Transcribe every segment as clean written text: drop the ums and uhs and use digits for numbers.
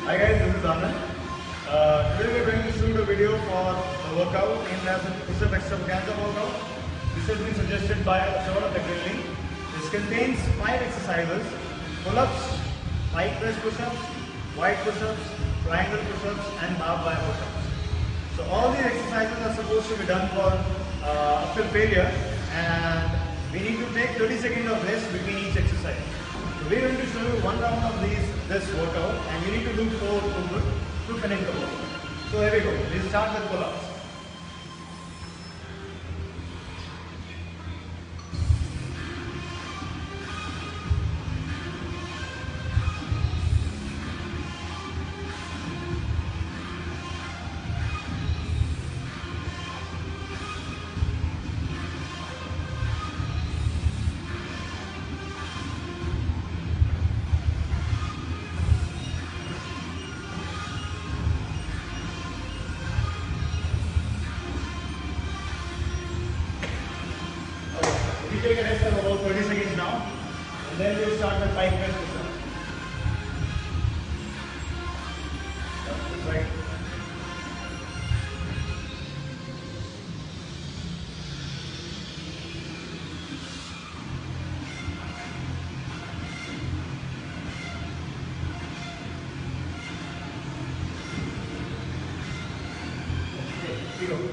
Hi guys, this is Anand. Today we are going to shoot a video for a workout named as a push-up extravaganza workout. This has been suggested by Saurabh Thakeli. This contains 5 exercises: pull-ups, pike press push-ups, wide push-ups, triangle push-ups and barbed wire push-ups. So all these exercises are supposed to be done for uphill failure, and we need to take 30 seconds of rest between each exercise. So we are going to show you one round of this workout, and you need to do 4 to finish the workout. So here we go. We'll start with pull-ups. We take a rest of about 30 seconds now, and then we'll start with pike press push-ups. That's right. Okay, here we go.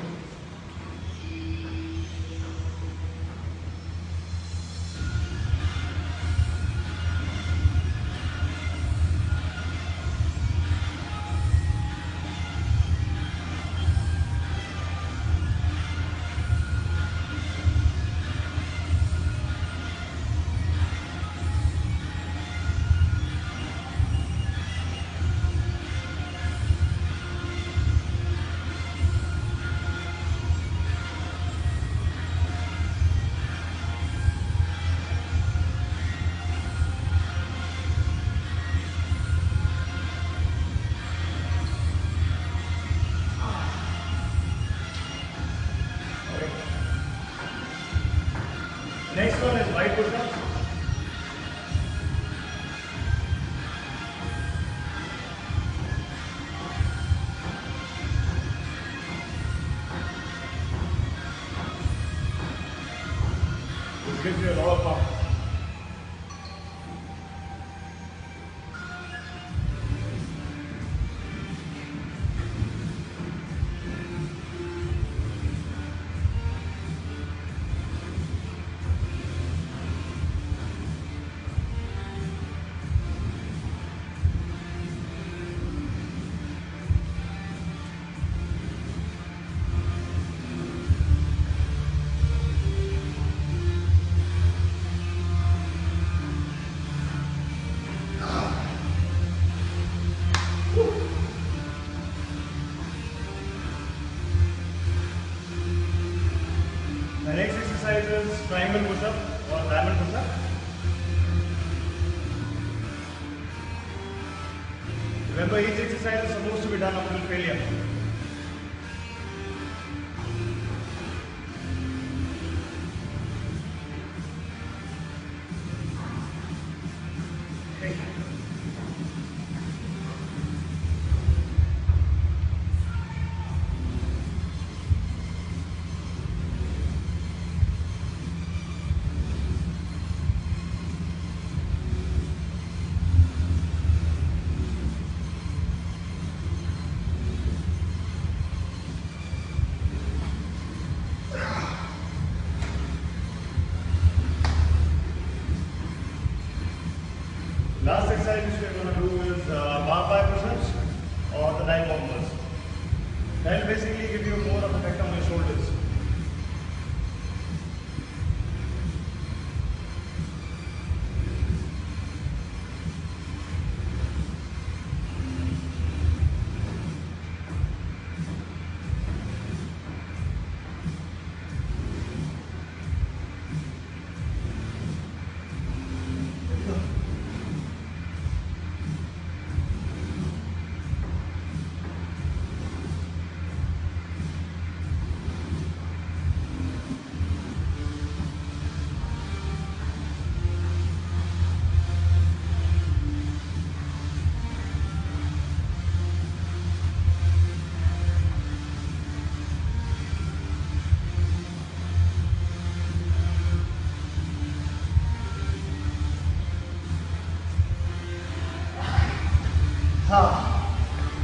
Next one is wide push-ups. This gives you a lot of power. The next exercise is triangle push-up or diamond push-up. Remember, each exercise is supposed to be done up to failure. Okay. Last exercise which we are going to do is barbed wire push-ups or the dive bombers. That will basically give you more of effect on your shoulders.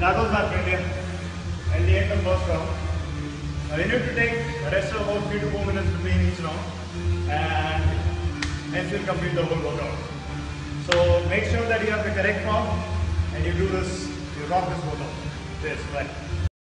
That was our failure at the end of first round. Now you need to take a rest of about 3 to 4 minutes between each round and hence you'll complete the whole workout. So make sure that you have the correct form and you do this, you rock this workout. This, right.